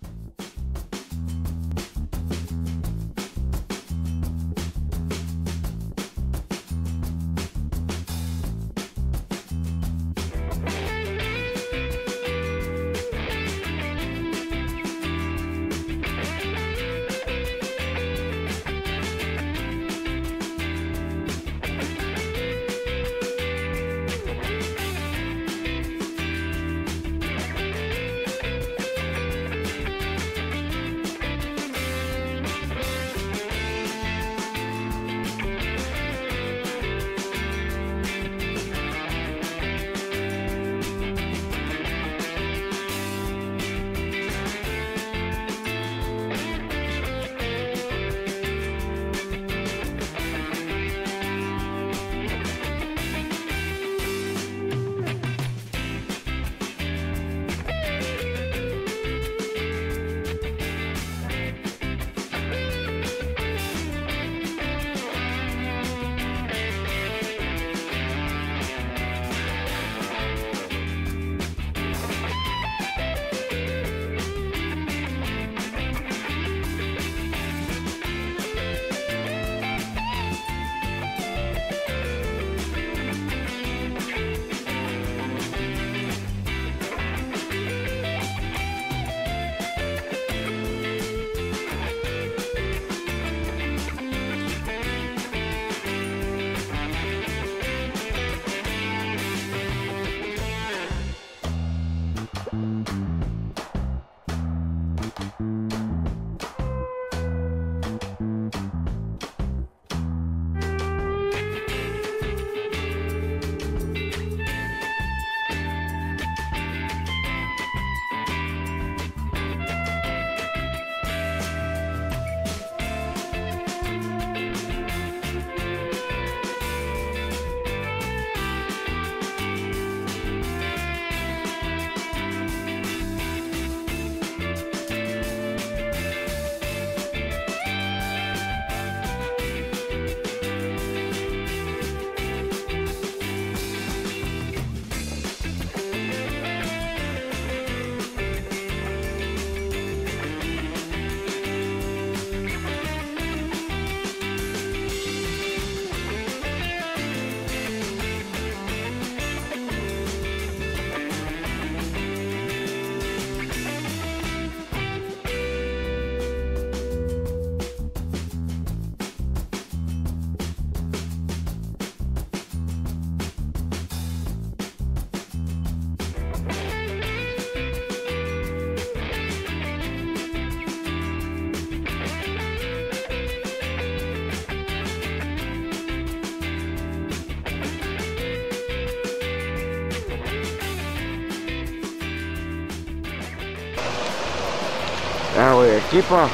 Evo je ekipa,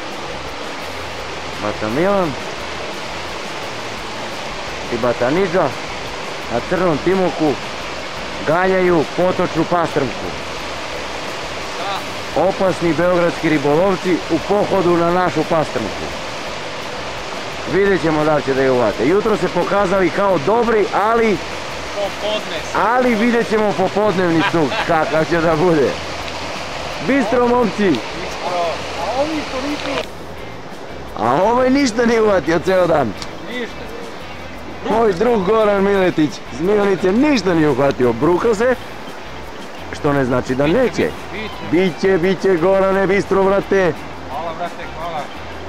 Bata Milan i Bata Niđa na Crnom Timoku ganjaju potočnu pastrmku. Opasni beogradski ribolovci u pohodu na našu pastrmku. Vidjet ćemo da li će da je uvate. Jutro se pokazali kao dobri, ali vidjet ćemo popodnevnicu kakav će da bude. Bistro, momci! A ovaj ništa nije uvatio ceo dan. Moj drug Goran Miletić iz Milenice ništa nije uhvatio. Bruka se, što ne znači da neće. Biće Gorane, bistro, vrate. Hvala, vrate, hvala.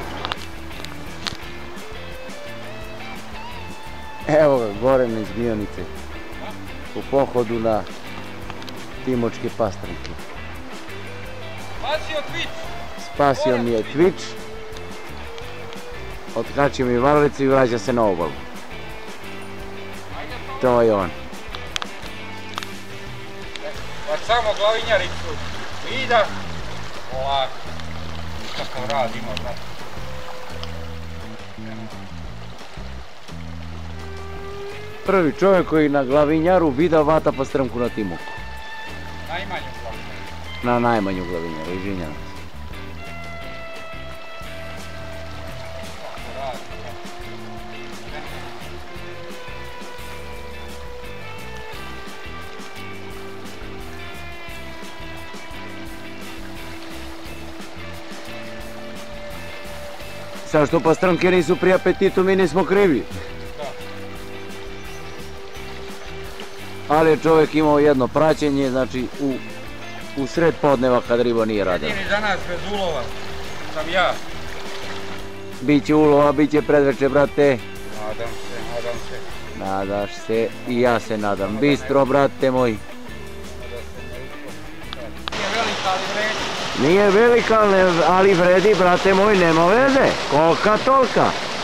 Evo ga, Goran iz Mionice. U pohodu na Timočke pastrmke. Spasio Twitch! Spasio mi je Twitch. Otkačio mi varlicu i vraća se na obalu. To je on. Baš samo glavinjaricu. Vida. Ovako. Kakav rad ima, brate. Prvi čovjek koji na glavinjaru vida vata pastrmku na Timoku. Najmanju glavinjaru. Na najmanju glavinjaru, izvinjavam se. Sad što pastrnke nisu pri apetitu, mi nismo krivi. Ali je čovjek imao jedno praćenje, znači u sred podneva kad riba nije radila. Jedini za nas bez ulova sam ja. Biće ulova, biće predveče, brate. Nadam se. Nadaš se i ja se nadam. Bistro, brate moj. Nije velika, ali vredi. Nije velika, ali vredi, brate moj, nema veze. Kolika tolika.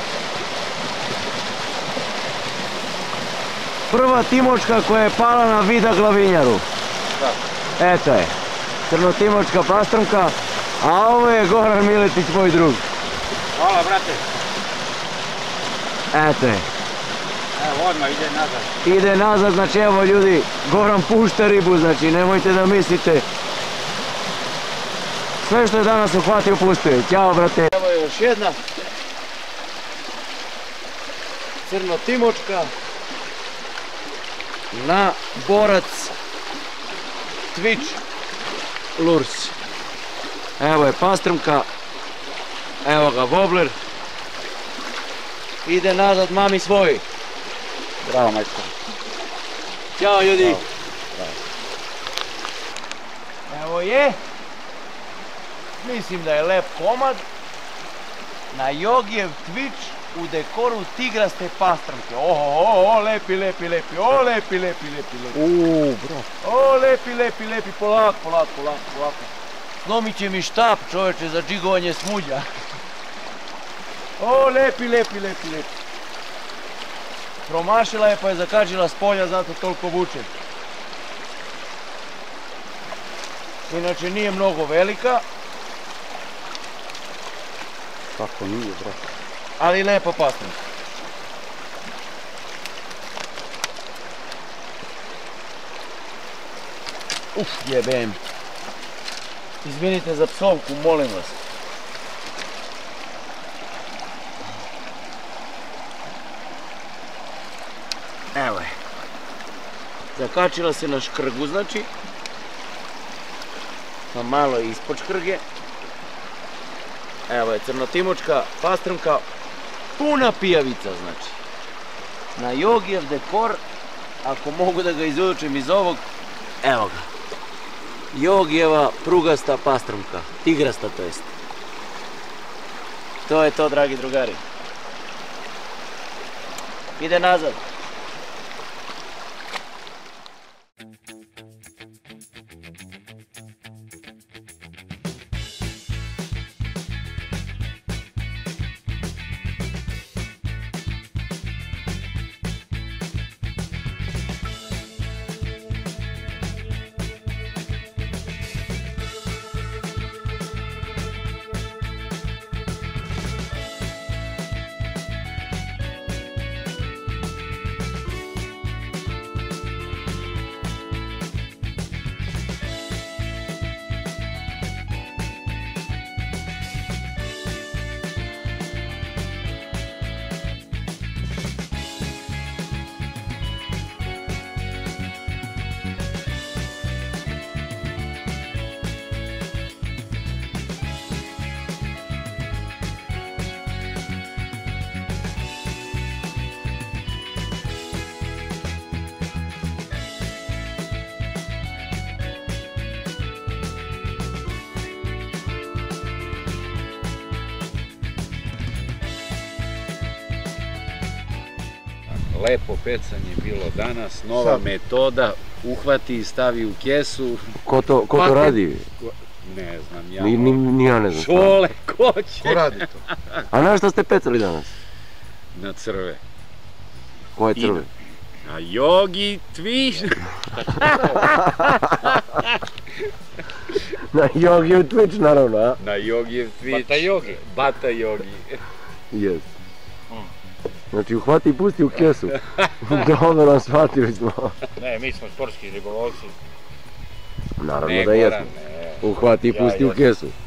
Prva timočka koja je pala na Vida glavinjaru. Da. Eto je. Crnotimočka pastrnka, a ovo je Goran Miletić, moj drug. Hvala, brate. Eto je. Evo, odmah ide nazad. Ide nazad, znači evo ljudi, Goran pušta ribu, znači nemojte da mislite. Sve što je danas uhvatio pustuje. Ćao, brate. Evo je još jedna. Crnotimočka. Na borac Twitch Lures. Evo je pastrmka. Evo ga wobler. Ide nazad mami svoj. Bravo, majstor. Ćao ljudi. Bravo. Evo je. Mislim da je lep komad. Na Jogijev Twitch u dekoru tigraste pastrmke. Oho, lepi. O, lepi. Bro. O, lepi. Polako. Slomit će mi štap, čovječe, za džigovanje smuđa. O, lepi. Promašila je pa je zakačila s polja, zato toliko vuče. Inače nije mnogo velika. Kako nije, bro? Ali lepa pastrnka. Jebem. Izvinite za psovku, molim vas. Evo je. Zakačila se na škrgu, znači. Pa malo ispod škrge. Evo je crnotimočka pastrnka. Puna pijavica, znači. Na Jogijev dekor, ako mogu da ga izvučem iz ovog, evo ga. Jogijeva prugasta pastrnka, tigrasta to jest. To je to, dragi drugari. Ide nazad. Lepo pecanje bilo danas, nova metoda, uhvati i stavi u kesu. Ko to radi? Ne znam, ja. Ni ja ne znam. Šole, ko će? Ko radi to? A na što ste pecali danas? Na crve. Koje crve? Na Jogi Twitch. Na Jogijev Twitch, naravno, a? Na Jogijev Twitch. Bata Jogi. Bata Jogi. Jes. Znači uhvati i pusti u kesu. Dobro, shvatili smo. Ne, mi smo sportski ribolovci. Naravno da jesmo. Uhvati i pusti u kesu.